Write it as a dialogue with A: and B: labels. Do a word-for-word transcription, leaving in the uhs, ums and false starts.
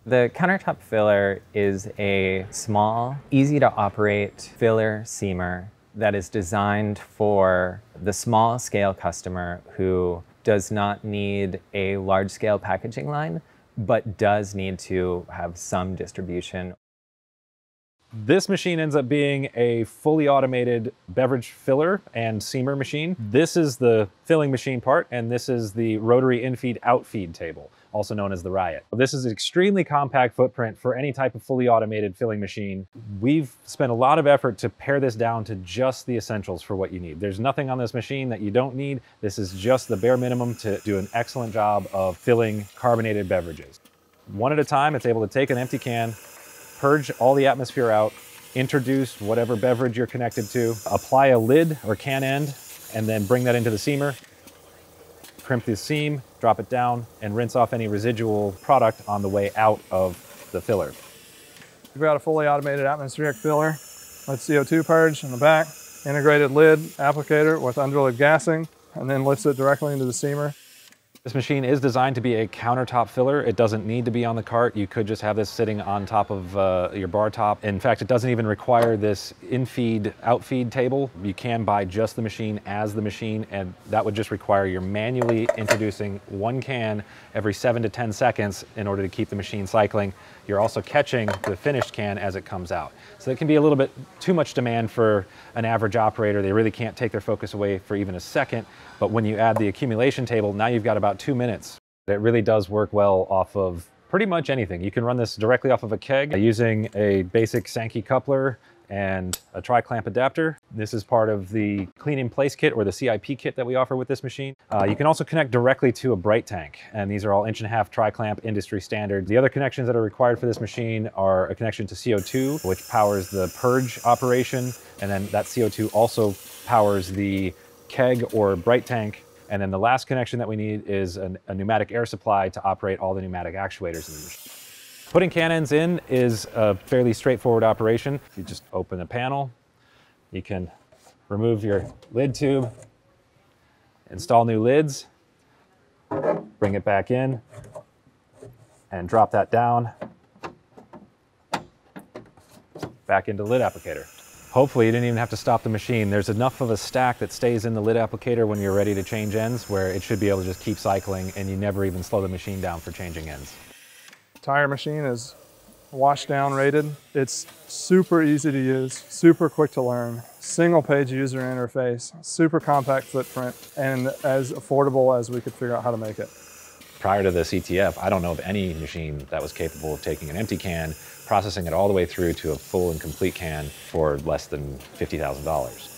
A: The countertop filler is a small, easy to operate filler seamer that is designed for the small scale customer who does not need a large scale packaging line, but does need to have some distribution.
B: This machine ends up being a fully automated beverage filler and seamer machine. This is the filling machine part, and this is the rotary Infeed outfeed table, also known as the Riot. This is an extremely compact footprint for any type of fully automated filling machine. We've spent a lot of effort to pare this down to just the essentials for what you need. There's nothing on this machine that you don't need. This is just the bare minimum to do an excellent job of filling carbonated beverages. One at a time, it's able to take an empty can, purge all the atmosphere out, introduce whatever beverage you're connected to, apply a lid or can end, and then bring that into the seamer, crimp the seam, drop it down, and rinse off any residual product on the way out of the filler.
C: We've got a fully automated atmospheric filler with C O two purge in the back, integrated lid applicator with underlid gassing, and then lifts it directly into the seamer.
B: This machine is designed to be a countertop filler. It doesn't need to be on the cart. You could just have this sitting on top of uh, your bar top. In fact, it doesn't even require this Infeed outfeed table. You can buy just the machine as the machine, and that would just require you're manually introducing one can every seven to ten seconds in order to keep the machine cycling. You're also catching the finished can as it comes out. So it can be a little bit too much demand for an average operator. They really can't take their focus away for even a second. But when you add the accumulation table, now you've got about two minutes. It really does work well off of pretty much anything. You can run this directly off of a keg using a basic Sankey coupler and a tri-clamp adapter. This is part of the clean in place kit, or the C I P kit that we offer with this machine. Uh, you can also connect directly to a bright tank, and these are all inch and a half tri-clamp industry standard. The other connections that are required for this machine are a connection to C O two, which powers the purge operation, and then that C O two also powers the keg or bright tank. And then the last connection that we need is an, a pneumatic air supply to operate all the pneumatic actuators in the machine. Putting can ends in is a fairly straightforward operation. You just open the panel, you can remove your lid tube, install new lids, bring it back in, and drop that down, back into the lid applicator. Hopefully you didn't even have to stop the machine. There's enough of a stack that stays in the lid applicator when you're ready to change ends where it should be able to just keep cycling, and you never even slow the machine down for changing ends.
C: Tire machine is wash down rated. It's super easy to use, super quick to learn, single page user interface, super compact footprint, and as affordable as we could figure out how to make it.
B: Prior to this E T F, I don't know of any machine that was capable of taking an empty can, processing it all the way through to a full and complete can for less than fifty thousand dollars.